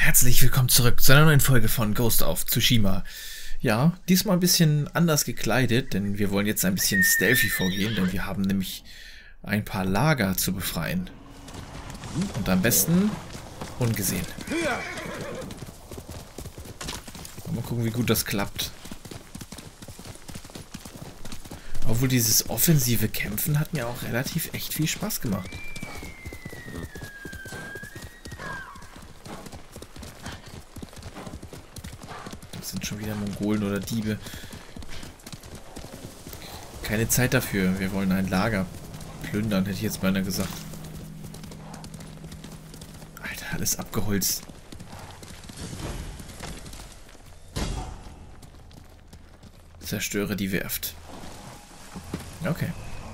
Herzlich willkommen zurück zu einer neuen Folge von Ghost of Tsushima. Ja, diesmal ein bisschen anders gekleidet, denn wir wollen jetzt ein bisschen stealthy vorgehen, denn wir haben nämlich ein paar Lager zu befreien. Und am besten ungesehen. Mal gucken, wie gut das klappt. Obwohl dieses offensive Kämpfen hat mir auch relativ echt viel Spaß gemacht. Das sind schon wieder Mongolen oder Diebe. Keine Zeit dafür. Wir wollen ein Lager plündern, hätte ich jetzt beinahe gesagt. Alter, alles abgeholzt. Zerstöre die Werft. Okay.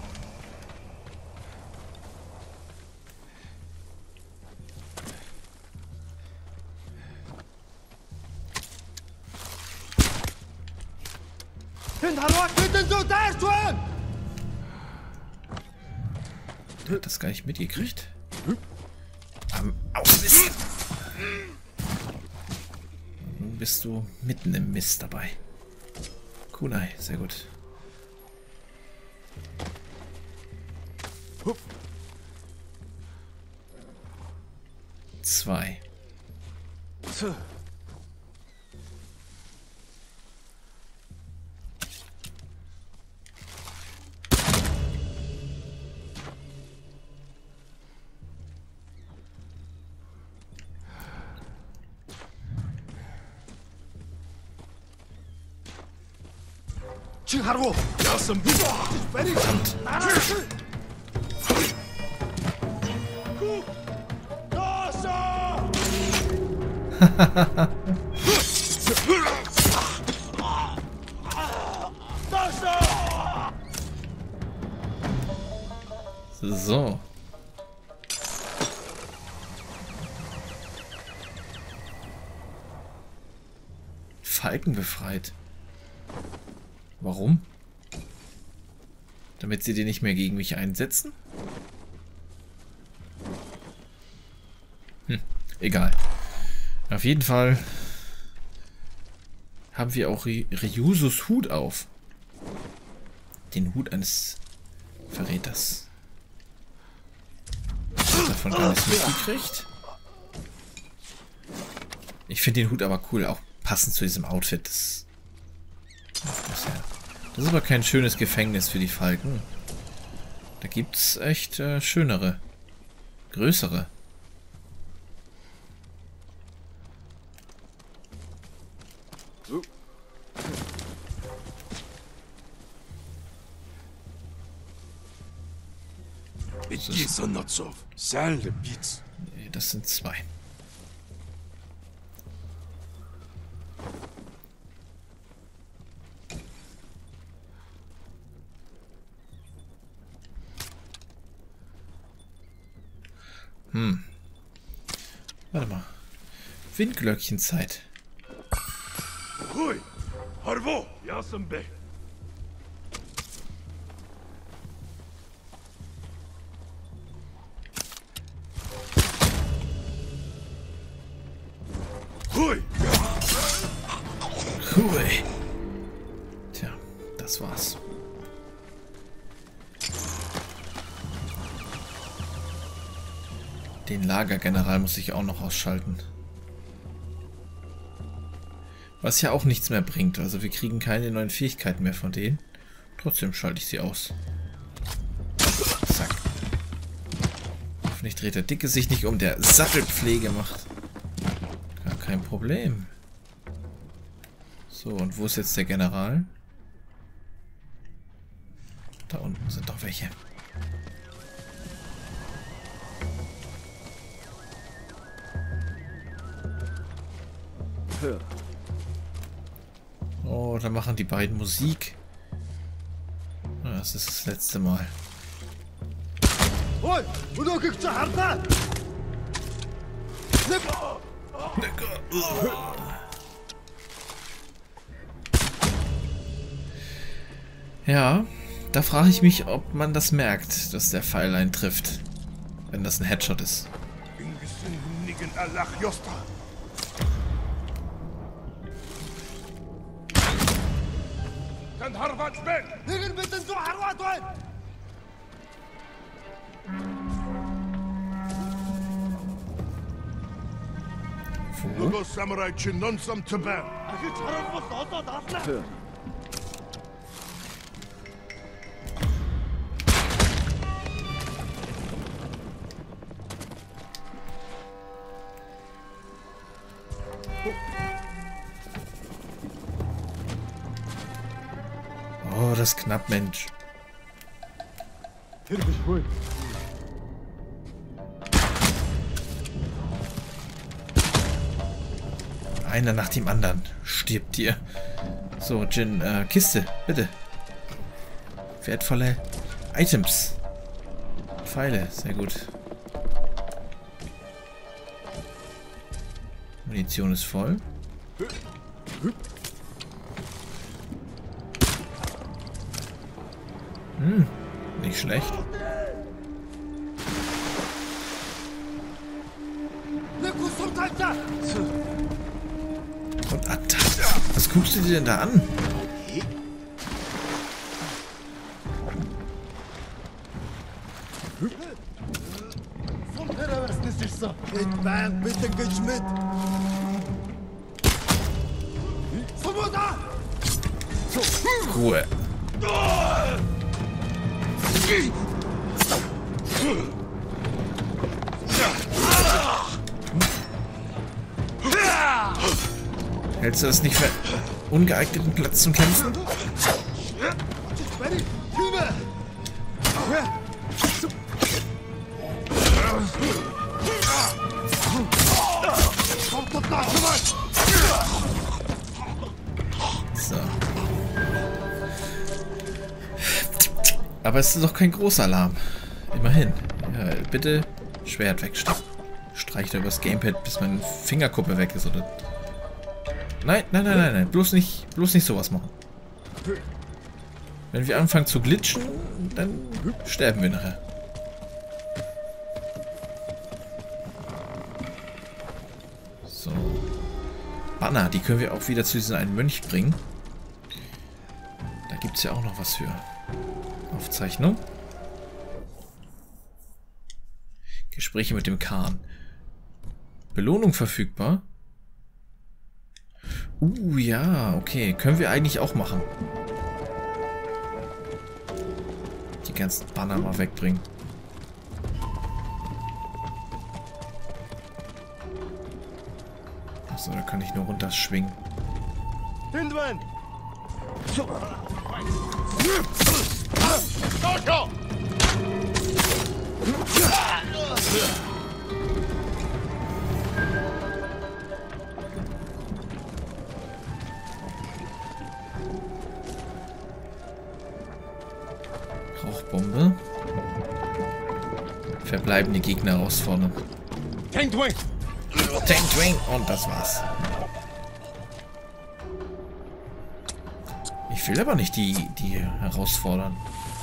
Du hast das gar nicht mitgekriegt. Mist. Nun bist du mitten im Mist dabei. Kunai, sehr gut. Zwei. Verdammt. So. Falken befreit. Warum? Damit sie die nicht mehr gegen mich einsetzen? Egal. Auf jeden Fall haben wir auch Ryusus Hut auf. Den Hut eines Verräters. Davon gar nichts mitgekriegt. Ich finde den Hut aber cool, auch passend zu diesem Outfit. Das ist aber kein schönes Gefängnis für die Falken. Da gibt es echt schönere, größere. Das sind zwei. Warte mal. Windglöckchenzeit. Hui! Harvo! Yasenbe! Hui! Hui! Tja, das war's. Den Lagergeneral muss ich auch noch ausschalten. Was ja auch nichts mehr bringt. Also wir kriegen keine neuen Fähigkeiten mehr von denen. Trotzdem schalte ich sie aus. Zack. Hoffentlich dreht der Dicke sich nicht um, der Sattelpflege macht. Gar kein Problem. So, und wo ist jetzt der General? Da unten sind doch welche. Oh, da machen die beiden Musik. Das ist das letzte Mal. Ja, da frage ich mich, ob man das merkt, dass der Pfeil einen trifft. Wenn das ein Headshot ist. كان هربت بين هيجن بتنزو حروات وين Lugo samurai chinnonsam taban. اخي تعرف بصوت اصلا Oh, das ist knapp, Mensch. هرب شوي Einer nach dem anderen stirbt hier. So, Jin, Kiste, bitte. Wertvolle Items. Pfeile, sehr gut. Munition ist voll. Nicht schlecht. لكو سلطانك Und Attack. Was guckst du dir denn da an? هرب بس نسيشسا اتبعك بيتك جمد صمودا Ruhe. Hältst du das nicht für ungeeigneten Platz zum Kämpfen? So. Aber es ist doch kein großer Alarm. Immerhin. Ja, bitte Schwert wegstecken. Streicht er übers Gamepad, bis meine Fingerkuppe weg ist, oder? Nein, nein, nein, nein, nein. Bloß nicht sowas machen. Wenn wir anfangen zu glitschen, dann sterben wir nachher. So. Banner, die können wir auch wieder zu diesem einen Mönch bringen. Da gibt es ja auch noch was für. Aufzeichnung. Gespräche mit dem Khan. Belohnung verfügbar. Ja, okay. Können wir eigentlich auch machen. Die ganzen Banner mal wegbringen. Achso, da kann ich nur runterschwingen. هندوان Rauchbombe. Verbleibende Gegner herausfordern. Tank Twing Tank Twing und das war's. Ich will aber nicht die herausfordern.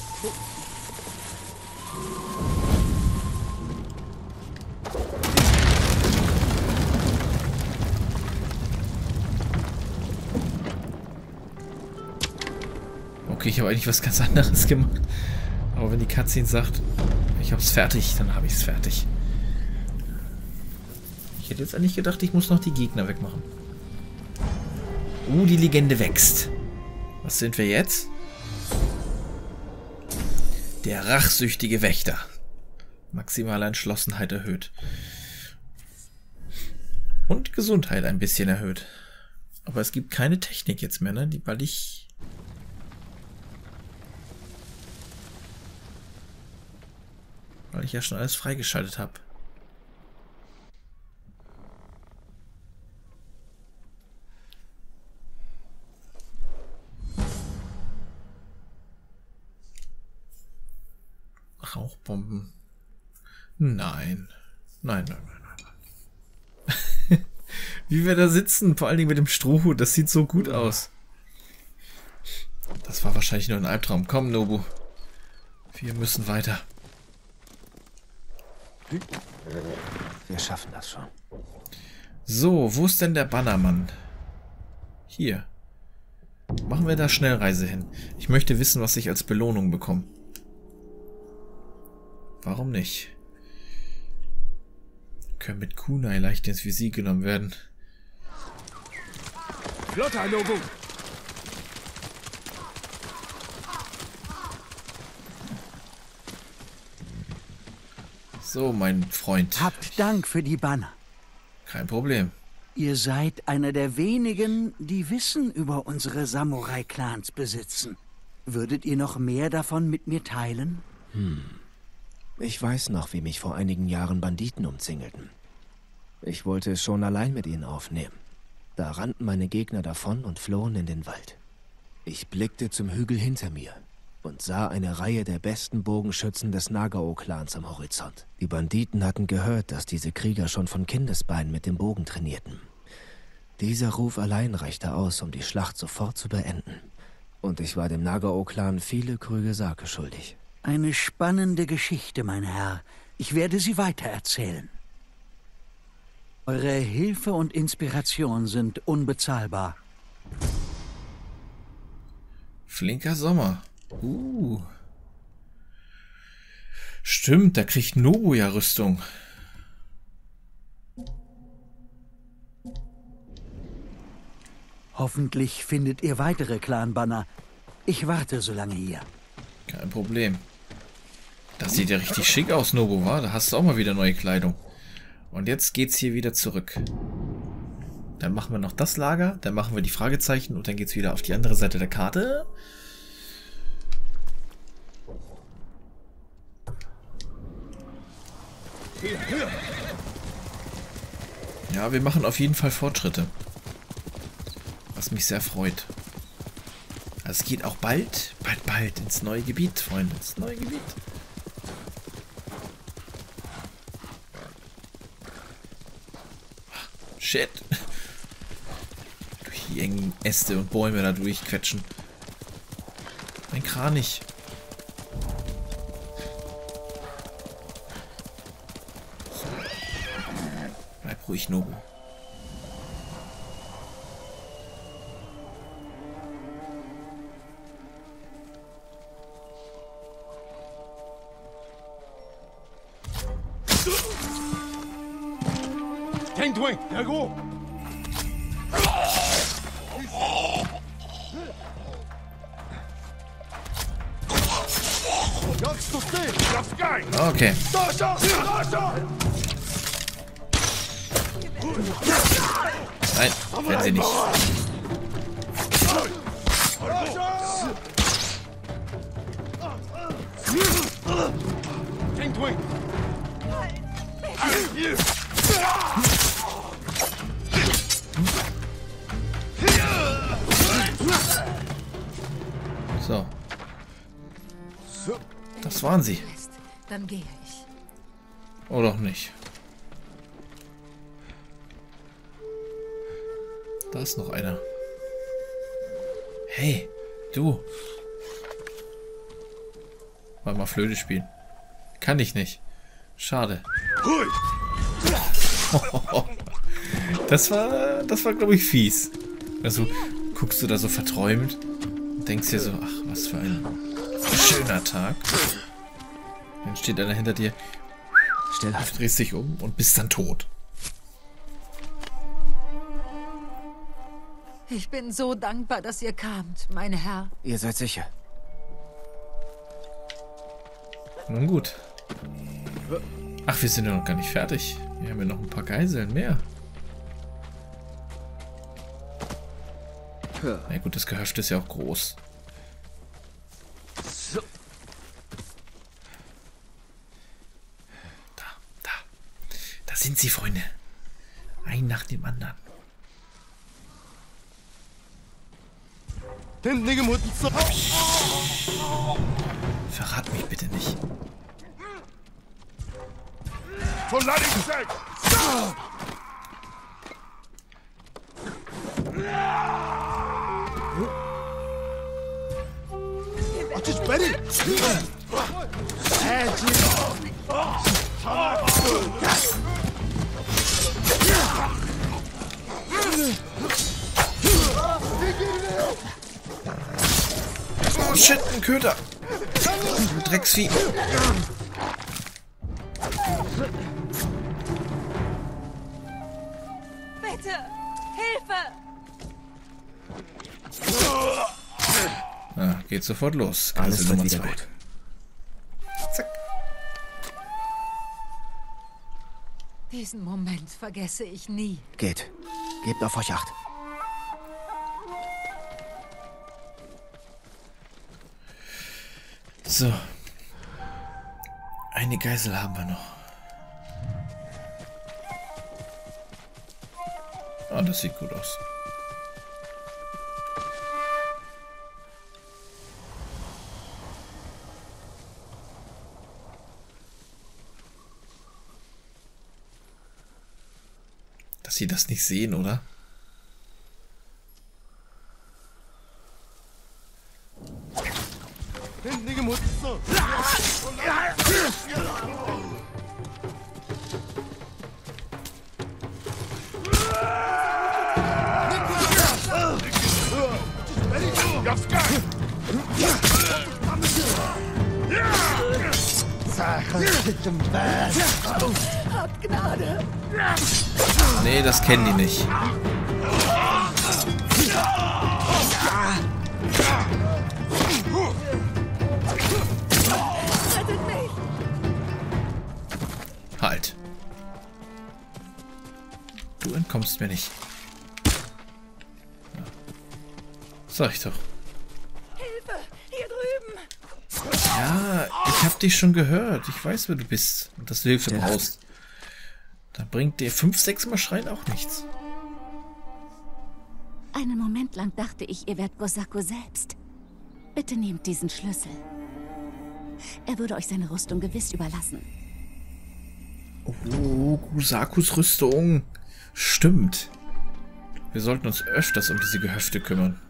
Okay, ich habe eigentlich was ganz anderes gemacht. Aber wenn die Cutscene sagt, ich habe es fertig, dann habe ich es fertig. Ich hätte jetzt eigentlich gedacht, ich muss noch die Gegner wegmachen. Die Legende wächst. Was sind wir jetzt? Der rachsüchtige Wächter. Maximale Entschlossenheit erhöht. Und Gesundheit ein bisschen erhöht. Aber es gibt keine Technik jetzt mehr, ne? Weil ich ja schon alles freigeschaltet habe. Rauchbomben. Nein. Nein, nein, nein, nein. Wie wir da sitzen, vor allen Dingen mit dem Strohhut, das sieht so gut aus. Das war wahrscheinlich nur ein Albtraum. Komm, Nobu. Wir müssen weiter. Wir schaffen das schon. So, wo ist denn der Bannermann? Hier. Machen wir da Schnellreise hin. Ich möchte wissen, was ich als Belohnung bekomme. Warum nicht? Können mit Kunai leicht ins Visier genommen werden. Flotter Nobu! So, mein Freund. Habt Dank für die Banner. Kein Problem. Ihr seid einer der wenigen, die Wissen über unsere Samurai-Clans besitzen. Würdet ihr noch mehr davon mit mir teilen? Ich weiß noch, wie mich vor einigen Jahren Banditen umzingelten. Ich wollte es schon allein mit ihnen aufnehmen. Da rannten meine Gegner davon und flohen in den Wald. Ich blickte zum Hügel hinter mir und sah eine Reihe der besten Bogenschützen des Nagao-Clans am Horizont. Die Banditen hatten gehört, dass diese Krieger schon von Kindesbeinen mit dem Bogen trainierten. Dieser Ruf allein reichte aus, um die Schlacht sofort zu beenden. Und ich war dem Nagao-Clan viele Krüge Sake schuldig. Eine spannende Geschichte, mein Herr. Ich werde sie weitererzählen. Eure Hilfe und Inspiration sind unbezahlbar. Flinker Sommer. Stimmt, da kriegt Nobu ja Rüstung. Hoffentlich findet ihr weitere Clan-Banner. Ich warte so lange hier. Kein Problem. Das sieht ja richtig schick aus, Nobu, wa? Da hast du auch mal wieder neue Kleidung. Und jetzt geht's hier wieder zurück. Dann machen wir noch das Lager, dann machen wir die Fragezeichen und dann geht's wieder auf die andere Seite der Karte. Ja, wir machen auf jeden Fall Fortschritte. Was mich sehr freut. Also es geht auch bald ins neue Gebiet, Freunde. Ins neue Gebiet. Shit. Durch die engen Äste und Bäume da durchquetschen. Mein Kranich. So. Bleib ruhig, Nobu. Tengdwing, der Gro! Okay. Nein, werden sie nicht. Tengdwing! So. Das waren sie. Dann gehe ich. Oder auch nicht. Da ist noch einer. Hey, du. Mal Flöte spielen. Kann ich nicht. Schade. Das war glaube ich, fies. Also, guckst du da so verträumt und denkst dir so, ach, was für ein schöner Tag. Dann steht einer hinter dir, drehst dich um und bist dann tot. Ich bin so dankbar, dass ihr kamt, mein Herr. Ihr seid sicher? Nun gut. Ach, wir sind ja noch gar nicht fertig. Wir haben ja noch ein paar Geiseln mehr. Na gut, das Gehöft ist ja auch groß. Da sind sie, Freunde. Ein nach dem anderen. Verrat mich bitte nicht. For Ladding's sake! Just ready! shit, ein Köter. Drecksvieh. Bitte! Hilfe! Ah, geht sofort los. Alles wird Nummer wieder 2. gut. Zack. Diesen Moment vergesse ich nie. Geht. Gebt auf euch Acht. So. Eine Geisel haben wir noch. Ah, das sieht gut aus. Dass sie das nicht sehen, oder? Hinten 못 있어. Habt Gnade! Nee, das kennen die nicht. Rettet mich! Halt. Du entkommst mir nicht. Ja. Sag ich doch. Hilfe! Hier drüben! Ja, ich hab dich schon gehört. Ich weiß, wer du bist und dass du Hilfe brauchst. Da bringt dir 5-6 Mal Schreien auch nichts. Einen Moment lang dachte ich, ihr wärt Gosaku selbst. Bitte nehmt diesen Schlüssel. Er würde euch seine Rüstung gewiss überlassen. Oh, Gosakus Rüstung. Stimmt. Wir sollten uns öfters um diese Gehöfte kümmern.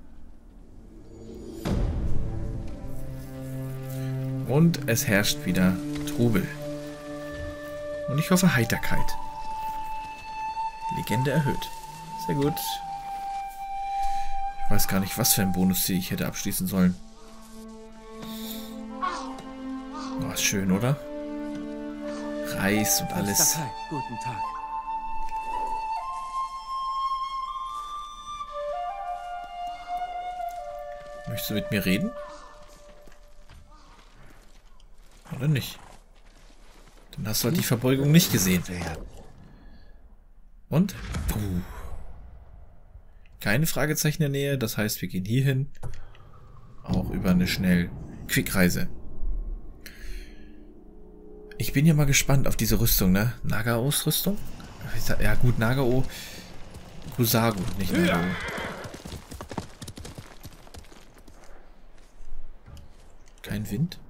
Und es herrscht wieder Trubel. Und ich hoffe Heiterkeit. Legende erhöht. Sehr gut. Ich weiß gar nicht, was für ein Bonusziel ich hätte abschließen sollen. Oh, ist schön, oder? Reis und alles. Guten Tag. Möchtest du mit mir reden? Oder nicht? Dann hast du halt die Verbeugung nicht gesehen. Und? Puh. Keine Fragezeichen in der Nähe, das heißt, wir gehen hier hin. Auch über eine Schnell-Quick-Reise. Ich bin ja mal gespannt auf diese Rüstung, ne? Nagaos Rüstung? Ja gut, Nagao. Kusago, nicht Nagao. Kein Wind?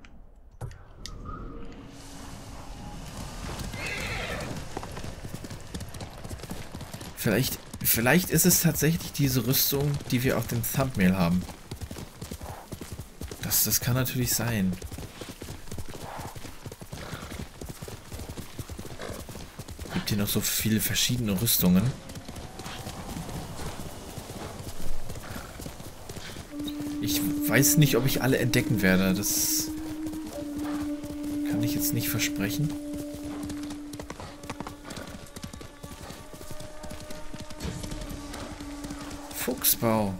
Vielleicht ist es tatsächlich diese Rüstung, die wir auf dem Thumbnail haben. Das kann natürlich sein. Gibt hier noch so viele verschiedene Rüstungen. Ich weiß nicht, ob ich alle entdecken werde. Das kann ich jetzt nicht versprechen. Fuchsbau.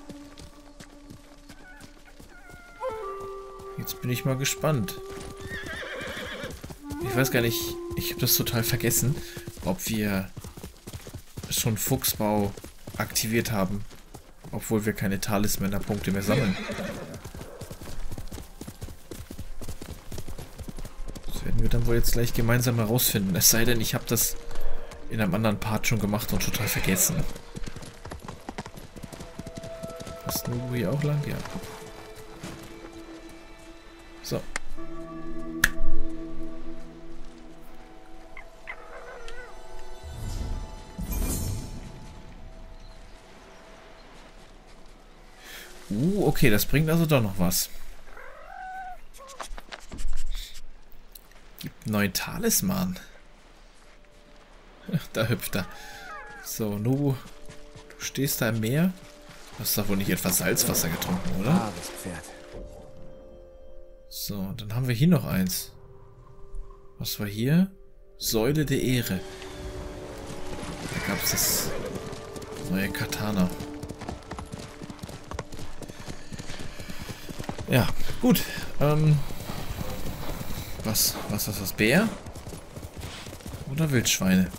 Jetzt bin ich mal gespannt. Ich weiß gar nicht, ich habe das total vergessen, ob wir schon Fuchsbau aktiviert haben, obwohl wir keine Talismänner-Punkte mehr sammeln. Das werden wir dann wohl jetzt gleich gemeinsam herausfinden. Es sei denn, ich habe das in einem anderen Part schon gemacht und total vergessen. Ist Nubu hier auch lang? Ja. So. Okay, das bringt also doch noch was. Gibt einen neuen Talisman. Da hüpft er. So, Nubu, du stehst da im Meer. Du hast doch wohl nicht etwas Salzwasser getrunken, oder? Braves Pferd. So, dann haben wir hier noch eins. Was war hier? Säule der Ehre. Da gab es das neue Katana. Ja, gut. Was ist das? Bär? Oder Wildschweine?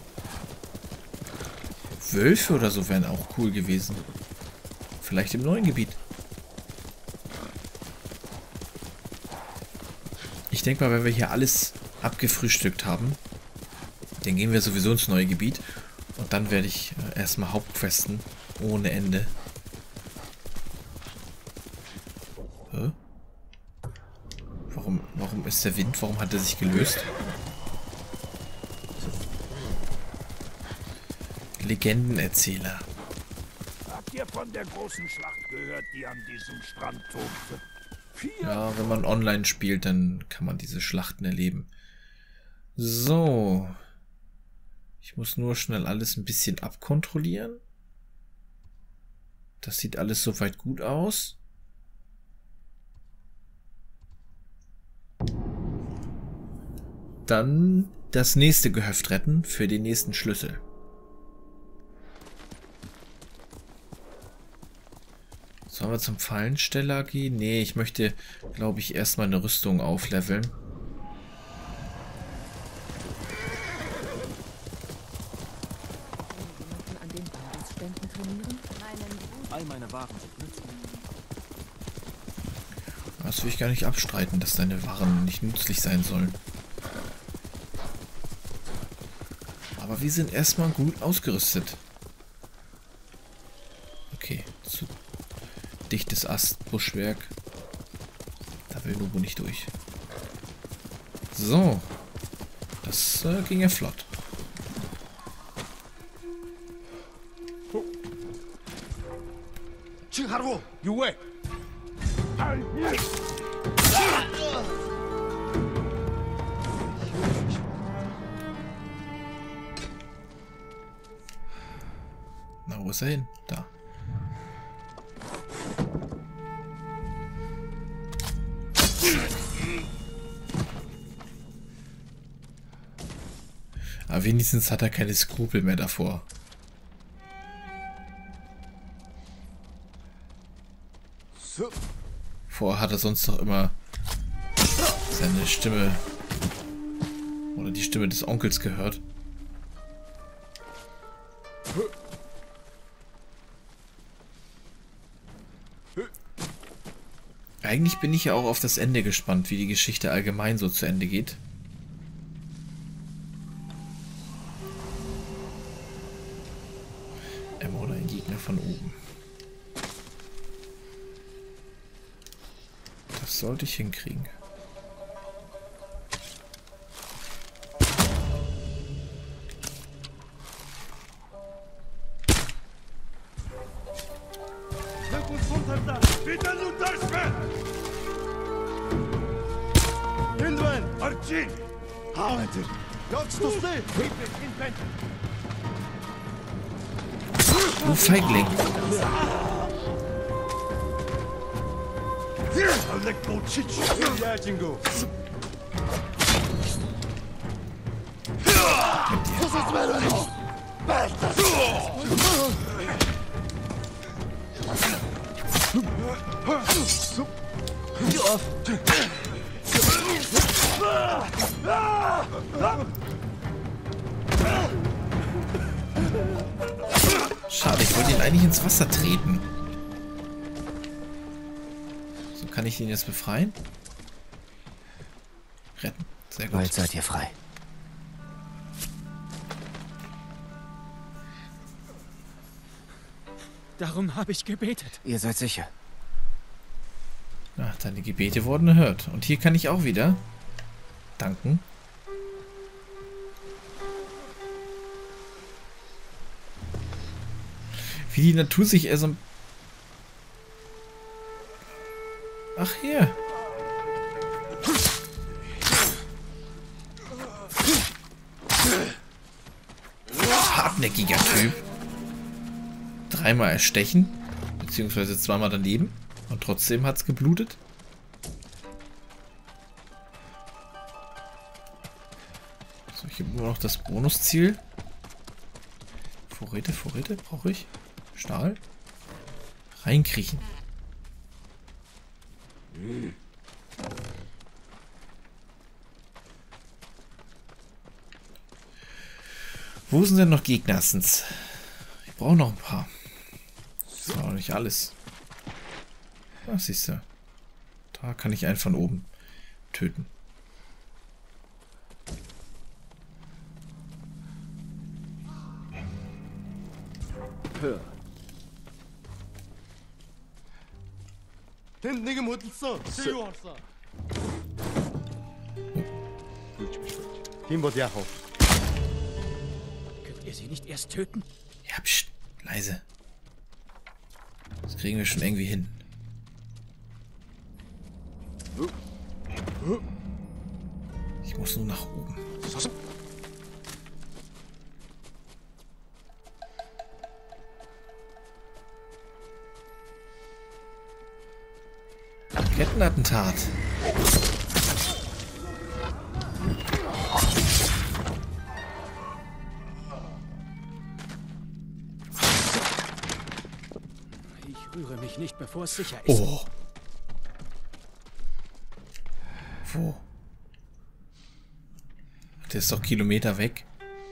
Wölfe oder so wären auch cool gewesen. Vielleicht im neuen Gebiet. Ich denke mal, wenn wir hier alles abgefrühstückt haben, dann gehen wir sowieso ins neue Gebiet. Und dann werde ich erstmal Hauptquesten ohne Ende. Hä? Warum ist der Wind? Warum hat er sich gelöst? Legendenerzähler. Habt ihr von der großen Schlacht gehört, die an diesem Strand tobte? Ja, wenn man online spielt, dann kann man diese Schlachten erleben. So. Ich muss nur schnell alles ein bisschen abkontrollieren. Das sieht alles soweit gut aus. Dann das nächste Gehöft retten für den nächsten Schlüssel. Sollen wir zum Fallensteller gehen? Nee, ich möchte, glaube ich, erstmal eine Rüstung aufleveln. Das will ich gar nicht abstreiten, dass deine Waren nicht nützlich sein sollen. Aber wir sind erstmal gut ausgerüstet. Okay, zu dichtes Astbuschwerk. Da will Nobu nicht durch. So. Das ging ja flott. Chiharu, you wait. Na, wo ist er hin? Da. Aber wenigstens hat er keine Skrupel mehr davor. Vorher hat er sonst doch immer seine Stimme oder die Stimme des Onkels gehört. Eigentlich bin ich ja auch auf das Ende gespannt, wie die Geschichte allgemein so zu Ende geht. Oder ein Gegner von oben. Das sollte ich hinkriegen. Du Feigling. Schade, ich wollte ihn eigentlich ins Wasser treten. So, kann ich ihn jetzt befreien? Retten. Sehr gut. Bald seid ihr frei. Darum habe ich gebetet. Ihr seid sicher. Ach, deine Gebete wurden erhört. Und hier kann ich auch wieder danken. Wie die Natur sich eher so... Ach, hier. Hartnäckiger Typ. Dreimal erstechen. Beziehungsweise zweimal daneben. Und trotzdem hat's geblutet. Gibt nur noch das Bonusziel. Vorräte brauche ich. Stahl. Reinkriechen. Wo sind denn noch Gegnersens? Ich brauche noch ein paar. Das ist auch nicht alles. Ah, siehst du. Da kann ich einen von oben töten. Könnt ihr sie nicht erst töten? Ja, pst, leise. Das kriegen wir schon irgendwie hin. Ich muss nur nach oben. Kettenattentat. Ich rühre mich nicht, bevor es sicher ist. Oh. Wo? Der ist doch Kilometer weg.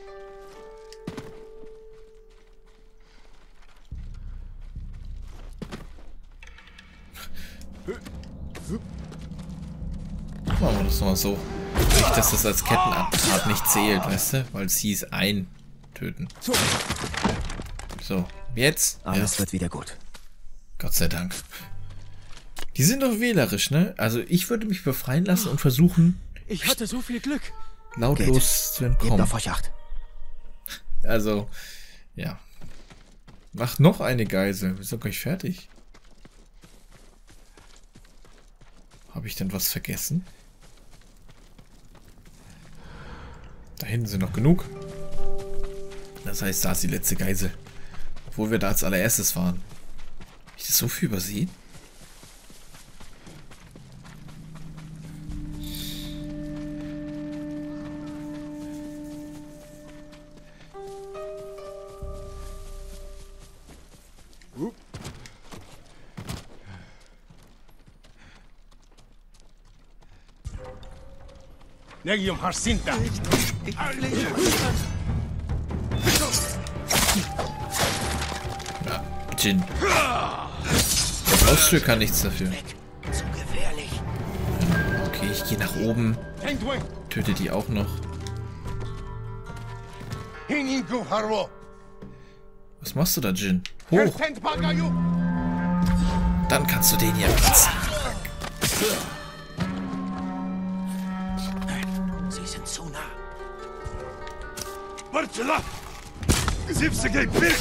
Machen wir das mal so. Nicht, dass das als Kettenattentat nicht zählt, weißt du? Weil es hieß ein töten. So, jetzt. Alles wird wieder gut. Gott sei Dank. Die sind doch wählerisch, ne? Also ich würde mich befreien lassen und versuchen, Ich hatte so viel Glück. lautlos zu Gebt entkommen. auf euch Acht. Also, ja. Macht noch eine Geisel. Wir sind gleich fertig. Habe ich denn was vergessen? Da hinten sind noch genug. Das heißt, da ist die letzte Geisel. Obwohl wir da als allererstes waren. Hab ich das so viel übersehen? Negium Harsinta. Ja, Jin. Der Haustür kann nichts dafür. Zu gefährlich. Okay, ich gehe nach oben. Töte die auch noch. Hininku Harvo. Was machst du da, Jin? Hoch! Dann kannst du den hier platzen. Sie sind zu nah. Marcella! Zipsegay Bild!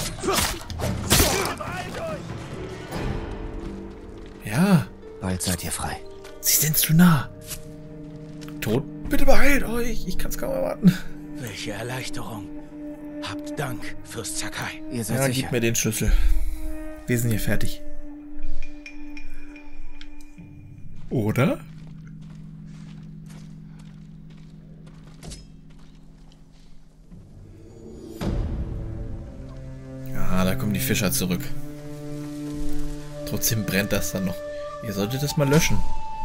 Ja, Bald seid ihr frei. sie sind zu nah. Tot? Bitte beeilt euch. Ich kann es kaum erwarten. Welche Erleichterung. Habt Dank, Fürst Sakai. Ihr seid Ja, sicher. gib mir den Schlüssel. Wir sind hier fertig. Oder? Ah, da kommen die Fischer zurück. Trotzdem brennt das dann noch. Ihr solltet das mal löschen.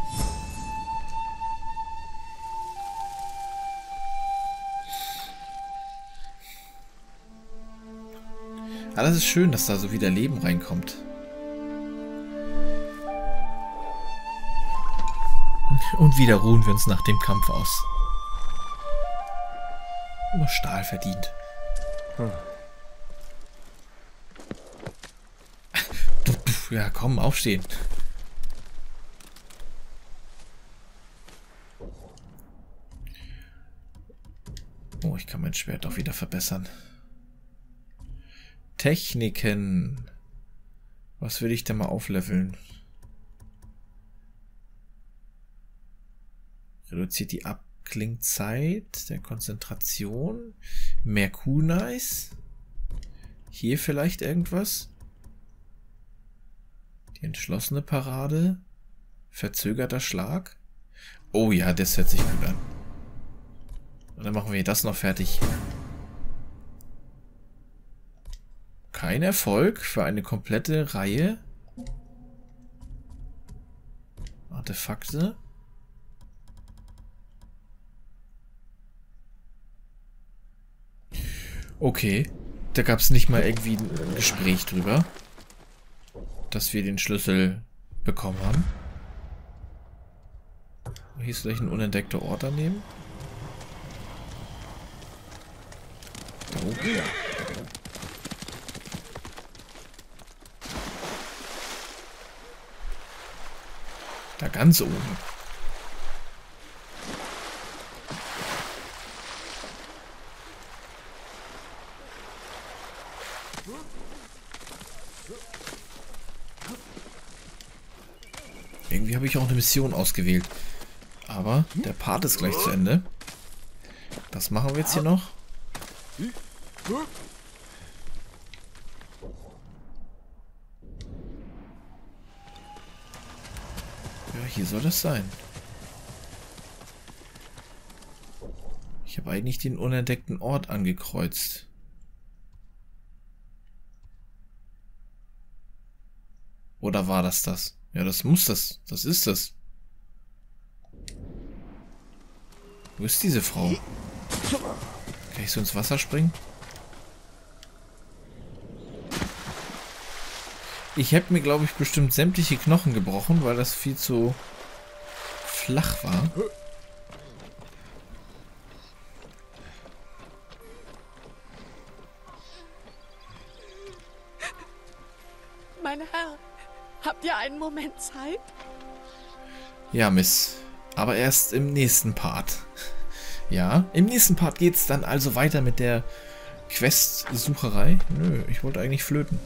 Aber das ist schön, dass da so wieder Leben reinkommt. Und wieder ruhen wir uns nach dem Kampf aus. Nur Stahl verdient. Ja, komm, aufstehen. Oh, ich kann mein Schwert auch wieder verbessern. Techniken. Was will ich denn mal aufleveln? Reduziert die Abklingzeit der Konzentration. Mehr Kunais. Hier vielleicht irgendwas. Die entschlossene Parade. Verzögerter Schlag. Oh ja, das hört sich gut an. Und dann machen wir das noch fertig. Kein Erfolg für eine komplette Reihe. Artefakte. Okay. Da gab es nicht mal irgendwie ein Gespräch drüber, dass wir den Schlüssel bekommen haben. Hier ist gleich ein unentdeckter Ort daneben. Da oben. Da ganz oben. Irgendwie habe ich auch eine Mission ausgewählt. Aber der Part ist gleich zu Ende. Das machen wir jetzt hier noch. Ja, hier soll das sein. Ich habe eigentlich den unentdeckten Ort angekreuzt. Oder war das das? Ja, das muss das. Das ist das. Wo ist diese Frau? Kann ich so ins Wasser springen? Ich hätte mir, glaube ich, bestimmt sämtliche Knochen gebrochen, weil das viel zu flach war. Mein Herr, habt ihr einen Moment Zeit? Ja, Miss. Aber erst im nächsten Part. Ja, im nächsten Part geht es dann also weiter mit der Quest-Sucherei. Nö, ich wollte eigentlich flöten.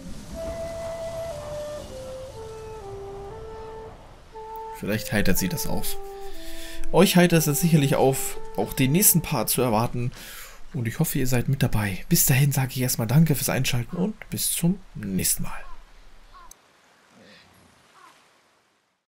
Vielleicht heitert sie das auf. Euch heitert es sicherlich auf, auch den nächsten Part zu erwarten. Und ich hoffe, ihr seid mit dabei. Bis dahin sage ich erstmal Danke fürs Einschalten und bis zum nächsten Mal.